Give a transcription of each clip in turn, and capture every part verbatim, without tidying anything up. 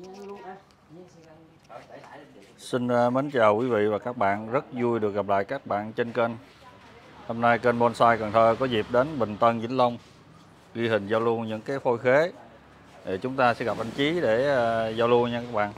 Xin mến chào quý vị và các bạn, rất vui được gặp lại các bạn trên kênh. Hôm nay kênh Bonsai Cần Thơ có dịp đến Bình Tân, Vĩnh Long ghi hình giao lưu những cái phôi khế. Thì chúng ta sẽ gặp anh Chí để uh, giao lưu nha các bạn.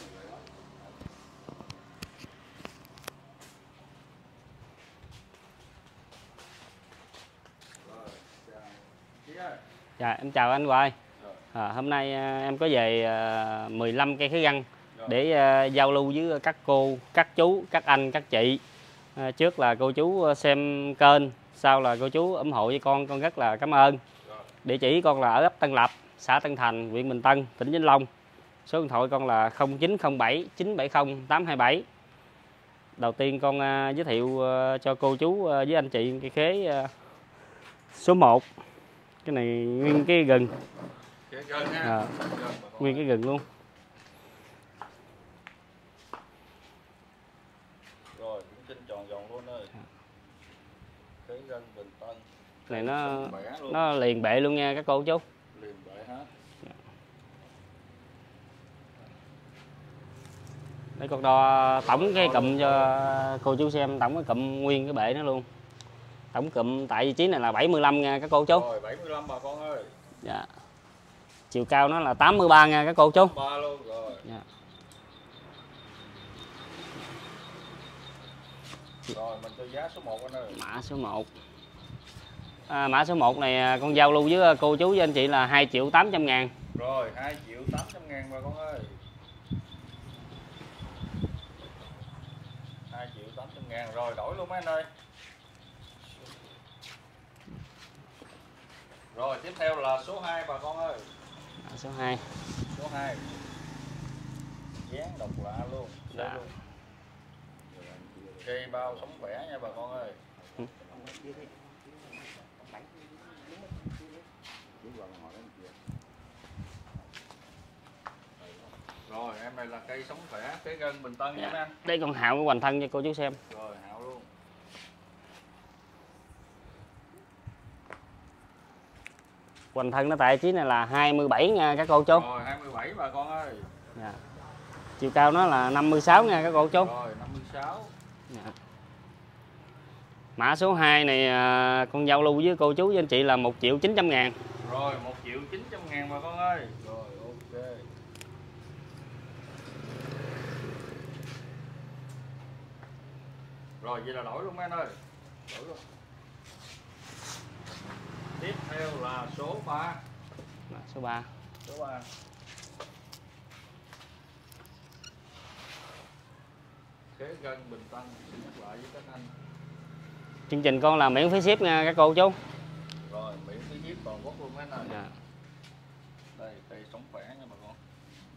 Dạ, em chào anh Hoài. À, hôm nay em có về mười lăm cây khế găng để uh, giao lưu với các cô, các chú, các anh, các chị. À, trước là cô chú xem kênh, sau là cô chú ủng hộ với con, con rất là cảm ơn. Địa chỉ con là ở ấp Tân Lập, xã Tân Thành, huyện Bình Tân, tỉnh Vĩnh Long. Số điện thoại con là không chín không bảy chín bảy không tám hai bảy. Đầu tiên con uh, giới thiệu uh, cho cô chú uh, với anh chị cây khế uh, số một. Cái này nguyên cái gừng. À, nguyên cái gừng luôn. Rồi, cũng xin tròn vòng luôn ơi. Khế gân Bình Tân. Này nó nó liền bệ luôn nha các cô chú. Liền bệ hết. Để con đo tổng cái cụm cho cô chú xem, tổng cái cụm nguyên cái bệ nó luôn. Tổng cụm tại vị trí này là bảy mươi lăm nha các cô chú. Rồi, bảy mươi lăm bà con ơi. Dạ. Chiều cao nó là tám mươi ba nha các cô chú. tám mươi ba luôn rồi. Dạ. Rồi mình cho giá số một anh ơi. Mã số một. À, mã số một này con giao lưu với cô chú với anh chị là hai triệu tám trăm ngàn. Rồi hai triệu tám trăm ngàn bà con ơi. hai triệu tám trăm ngàn rồi đổi luôn mấy anh ơi. Rồi tiếp theo là số hai bà con ơi. Mã số hai. Số hai. Dán độc lạ luôn. Dạ. Luôn. Cây bao sống khỏe nha bà con ơi. Ừ. Rồi em này là cây sống khỏe, khế gân Bình Tân nha anh. Đây con hạo cái hoành thân cho cô chú xem. Rồi hạo luôn. Hoành thân nó tại vị trí này là hai mươi bảy nha các cô chú. Rồi hai mươi bảy bà con ơi. Dạ. Chiều cao nó là năm mươi sáu nha các cô chú. Rồi năm mươi sáu. Dạ. Mã số hai này con giao lưu với cô chú với anh chị là một triệu chín trăm ngàn. Rồi một triệu chín trăm ngàn bà con ơi. Rồi ok. Rồi vậy là đổi luôn mấy anh ơi. Đổi luôn. Tiếp theo là số ba. Mã số ba. Số ba. Khế gân Bình Tân, xin nhắc lại với các anh. Chương trình con là miễn phí ship nha các cô chú. Rồi miễn phí ship toàn quốc luôn mấy anh ơi. Dạ. Đây cây sống khỏe nha bà con.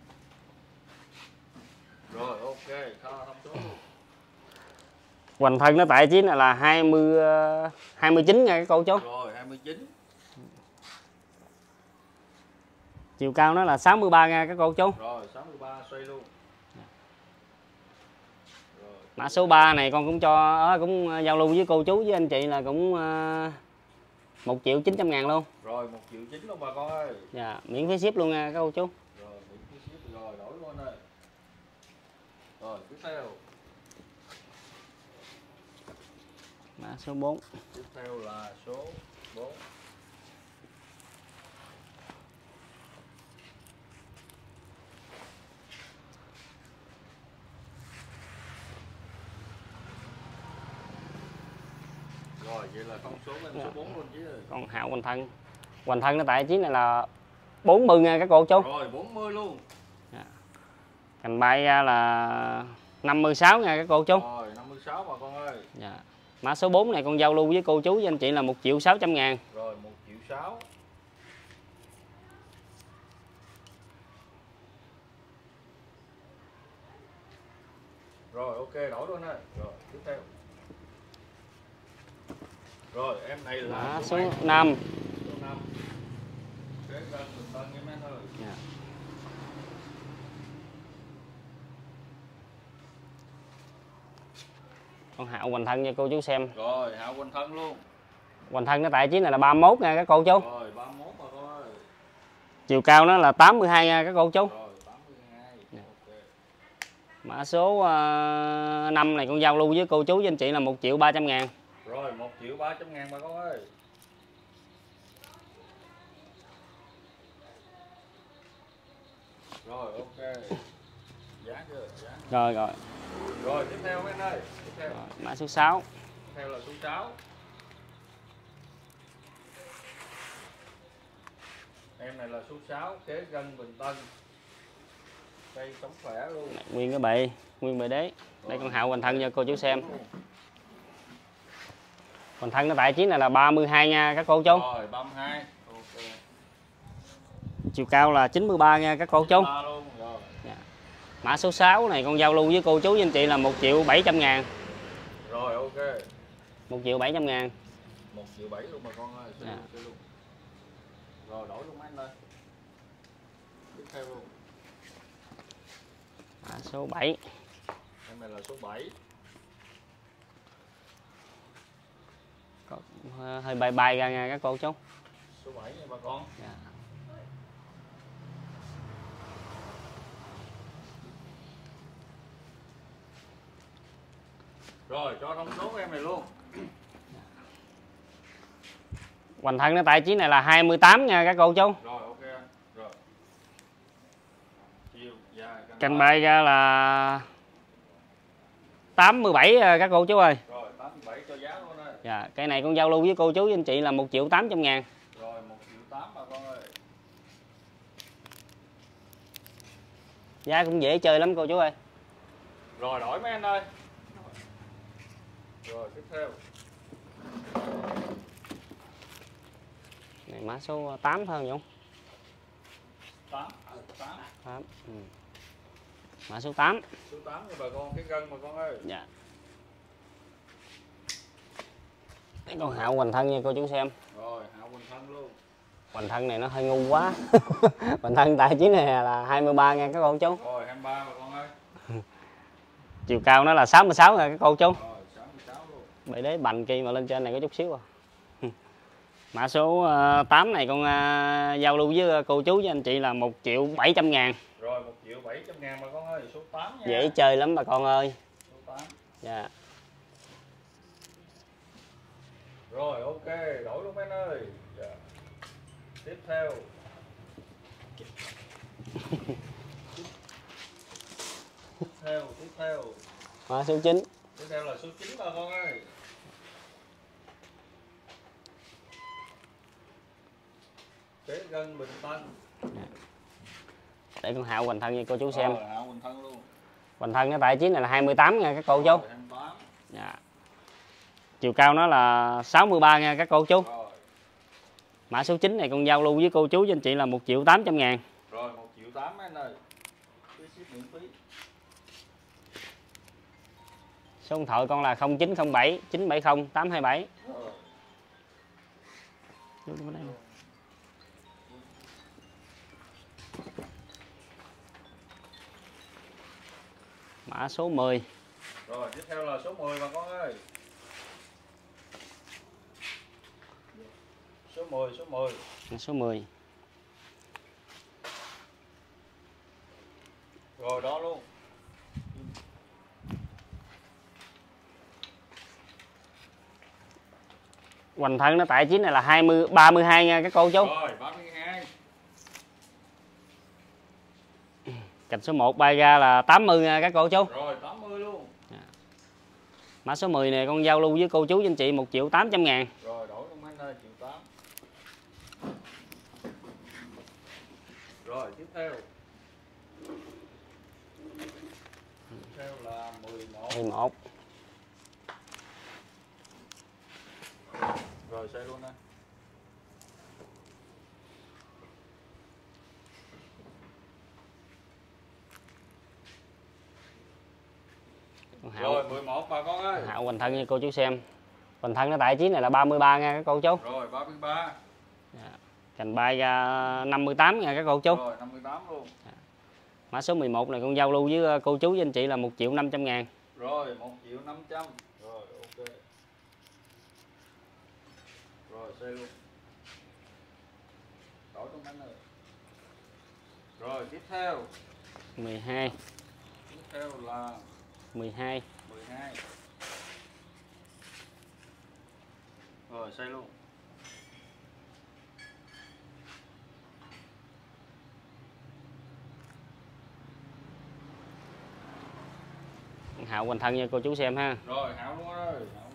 Rồi ok, kho thông số. Hoành thân nó tại vị trí này là hai mươi hai mươi chín nha các cô chú. Rồi hai mươi chín. Chiều cao nó là sáu mươi ba nha các cô chú. Rồi sáu mươi ba xoay luôn. Rồi. Mã số ba này con cũng cho cũng giao lưu với cô chú với anh chị là cũng một triệu chín trăm ngàn luôn. Rồi một triệu chín luôn bà con ơi. Dạ, miễn phí ship luôn nha các cô chú. Rồi miễn phí ship rồi đổi luôn ơi. Rồi tiếp theo. Mã số bốn. Tiếp theo là số bốn. Rồi vậy là con số em số bốn luôn chứ. Còn hạo hoành thân. Hoành thân nó tại vị trí này là bốn mươi nha các cô chú. Rồi bốn mươi luôn. Dạ. Cành bay ra là năm mươi sáu nha các cô chú. Rồi năm mươi sáu bà con ơi. Dạ. Mã số bốn này con giao lưu với cô chú với anh chị là một triệu sáu trăm ngàn. Rồi một triệu sáu. Rồi ok đổi luôn ơi. Rồi tiếp theo. Rồi em này là Mã số số năm. Số năm. Khế gân Bình Tân nha mấy anh ơi. Dạ. Con hạo hoành thân cho cô chú xem. Rồi hạo hoành thân luôn. Hoành thân nó tại vị trí này là ba mươi mốt nha các cô chú. Rồi ba mươi mốt bà con ơi. Chiều cao nó là tám mươi hai nha các cô chú. Rồi tám mươi hai. Mã số uh, năm này con giao lưu với cô chú với anh chị là một triệu ba trăm ngàn. Rồi một triệu ba trăm ngàn bà con ơi. Rồi ok. Giá chưa? Giá. Rồi rồi. Rồi tiếp theo mấy anh ơi. Tiếp theo. Rồi, mã số sáu. Tiếp theo là số sáu. Em này là số sáu, kế gân Bình Tân. Cây sống khỏe luôn. Này, nguyên cái bệ, nguyên bệ đế. Đây con hạo hoành thân cho cô chú xem. Hoành thân nó tại chiếc này là ba mươi hai nha các cô chú. Rồi ba mươi hai. Ok. Chiều cao là chín mươi ba nha các cô chú. Luôn. Rồi. Dạ. Mã số sáu này con giao lưu với cô chú với anh chị là một triệu bảy trăm ngàn. Rồi ok. một triệu bảy trăm ngàn. một triệu bảy luôn mà con ơi. Dạ. Luôn. Rồi đổi luôn mấy anh ơi. Tiếp theo luôn. Mã số bảy. Em này là số bảy. Có, hơi bay bay ra nha các cô chú. Số bảy nha bà con. Dạ. Rồi cho thông số của em này luôn. Hoành thân nó tại chiếc này là hai mươi tám nha các cô chú. Rồi ok. Rồi. Chiều dài Cành bay ra là tám mươi bảy các cô chú ơi. Rồi tám mươi bảy cho giá luôn ơi. Dạ, cây này con giao lưu với cô chú với anh chị là một triệu tám trăm ngàn. Rồi một triệu tám bà con ơi. Giá cũng dễ chơi lắm cô chú ơi. Rồi đổi mấy anh ơi. Rồi tiếp theo. Này mã số tám thôi không Dũng? tám. tám. tám. Ừ. Mã số tám. Số tám nha bà con, cái gân bà con ơi. Dạ. Cái con hạo hoành thân nha cô chú xem. Rồi hạo hoành thân luôn. Hoành thân này nó hơi ngu quá. Hoành thân tại chiếc này là hai mươi ba nha các cô chú. Rồi hai mươi ba bà con ơi. Chiều cao nó là sáu mươi sáu nha các cô chú. Rồi sáu mươi sáu luôn. Bệ đế bành kia mà lên trên này có chút xíu à. Mã số tám này con uh, giao lưu với cô chú với anh chị là một triệu bảy trăm ngàn. Rồi một triệu bảy trăm ngàn bà con ơi, số tám nha. Dễ chơi lắm bà con ơi. Số tám. Dạ. Rồi ok, đổi luôn mấy anh ơi. Dạ. Tiếp theo. Tiếp theo, tiếp theo. Mã số chín. Tiếp theo là số chín bà con ơi. Kế gân Bình Tân. Để con hạo hoành thân cho cô chú xem. Rồi, hạo hoành thân luôn. Hoành thân cái tại chiếc này là hai mươi tám nha các cô chú. hai mươi tám. Dạ. Chiều cao nó là sáu mươi ba nha các cô chú. Rồi. Mã số chín này con giao lưu với cô chú với anh chị là một triệu tám trăm ngàn. Rồi một triệu tám anh ơi. Cái ship miễn phí. Số điện thoại con là không chín không bảy chín bảy không tám hai bảy. Rồi. Mã số mười. Rồi tiếp theo là số mười bà con ơi. Số mười, số mười. Số mười. Rồi đó luôn. Hoành thân nó tại chiếc này là hai mươi ba mươi hai nha các cô chú. Rồi ba mươi hai. Cành số một bay ra là tám mươi nha các cô chú. Rồi tám mươi luôn. Mã số mười này con giao lưu với cô chú với anh chị một triệu tám trăm ngàn. Rồi đổi luôn anh ơi, triệu tám. Rồi tiếp theo. Tiếp theo là mười một. mười một. Rồi xây luôn anh. Hạo, rồi mười một bà con ơi. Hạo hoành thân như cô chú xem. Hoành thân nó tại chiếc này là ba mươi ba nha các cô chú. Rồi ba mươi ba. Dạ. Cành bay ra năm mươi tám nha các cô chú. Rồi năm mươi tám luôn. Dạ. Mã số mười một này con giao lưu với cô chú với anh chị là một triệu năm trăm ngàn. Rồi một triệu năm trăm. Rồi ok. Rồi xây luôn. Đổi trong bánh ơi. Rồi tiếp theo. mười hai. Tiếp theo là mười hai. mười hai. Rồi xây luôn. Hạo hoành thân nha cô chú xem ha. Rồi Hạo luôn ơi.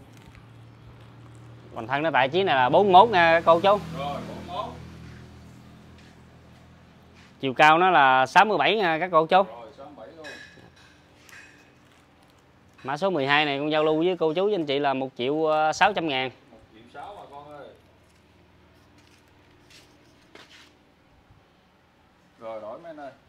Hoành thân nó tại chiếc này là bốn mươi mốt nha cô chú. Rồi bốn mươi mốt. Chiều cao nó là sáu mươi bảy nha các cô chú. Rồi sáu mươi bảy luôn. Mã số mười hai này con giao lưu với cô chú với anh chị là một triệu sáu trăm ngàn. một triệu sáu bà con ơi. Rồi đổi mấy anh ơi.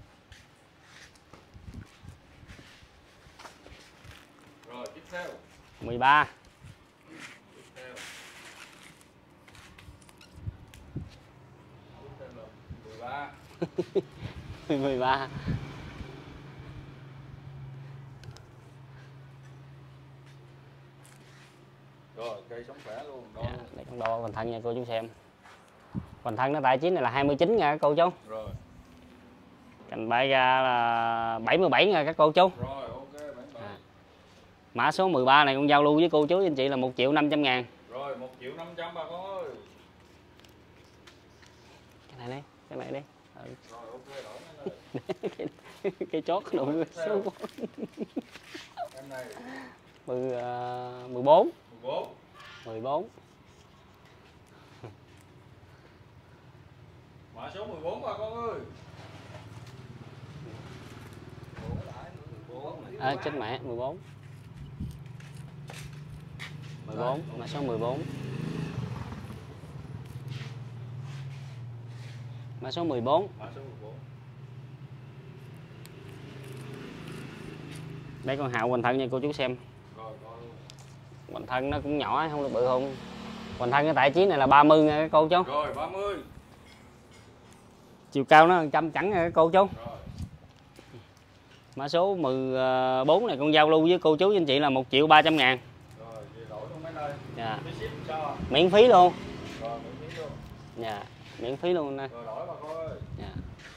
Rồi tiếp theo. mười ba. Tiếp theo. Tiếp theo là mười ba. mười ba. Rồi cây sống khỏe luôn. Đo Dạ, luôn. để con đo hoành thân nha cô chú xem. Hoành thân nó tại chiếc này là hai mươi chín nha các cô chú. Rồi. Cành bay ra là bảy mươi bảy nha các cô chú. Rồi ok bảy mươi bảy. À. Mã số mười ba này con giao lưu với cô chú với anh chị là một triệu năm trăm ngàn. Rồi một triệu năm trăm bà con ơi. Cái này đi, cái này đi. Ừ. Rồi ok đổi mấy cái, cái chốt đủ số em này. mười, uh, mười bốn. mười bốn. mười bốn. Mã số mười bốn bà con ơi. À, chết mẹ mười bốn. mười bốn, mã số mười bốn. Mã số mười bốn. Mã số mười bốn. Đây con Hạo hoành thân nha cô chú xem. Rồi coi luôn. Hoành thân nó cũng nhỏ không được bự không. Hoành thân cái tại chiếc này là ba mươi nha các cô chú. Rồi ba mươi. Chiều cao nó một trăm chẳng nha các cô chú. Rồi. Mã số mười bốn này con giao lưu với cô chú với anh chị là một triệu ba trăm ngàn. Rồi về đổi luôn mấy nơi. Dạ. Phí ship cho. Miễn phí luôn. Rồi miễn phí luôn. Dạ, miễn phí luôn nè. Rồi đổi bà con ơi. Dạ.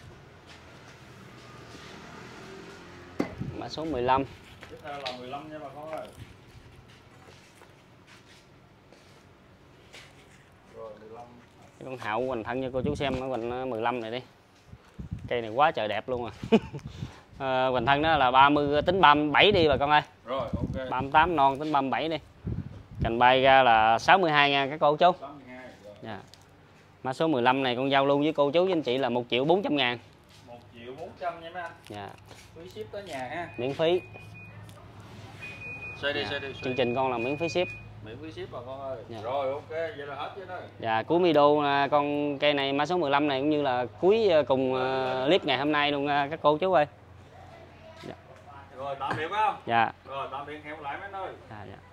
Mã số mười lăm. Tiếp theo là mười lăm nha bà con ơi. Rồi mười lăm. Cái con Hạo hoành thân cho cô chú xem, nó hoành mười lăm này đi. Cây này quá trời đẹp luôn à. À, hoành thân đó là ba mươi tính ba mươi bảy đi bà con ơi. Rồi ok. ba mươi tám non tính ba mươi bảy đi. Cành bay ra là sáu mươi hai nha các cô chú. sáu mươi hai. Rồi. Dạ. Mã số mười lăm này con giao lưu với cô chú với anh chị là một triệu bốn trăm ngàn. một triệu bốn trăm nha mấy anh. Dạ. Phí ship tới nhà ha. Miễn phí. Xoay đi Dạ. xoay đi. Xoay. Chương trình con là miễn phí ship. Miễn phí ship bà con ơi. Dạ. Rồi ok vậy là hết chứ đó. Dạ, cuối video là con cây này mã số mười lăm này cũng như là cuối cùng uh, clip ngày hôm nay luôn uh, các cô chú ơi. Dạ. Rồi tạm biệt phải không? Dạ. Rồi tạm biệt hẹn gặp lại mấy anh ơi. Dạ, dạ.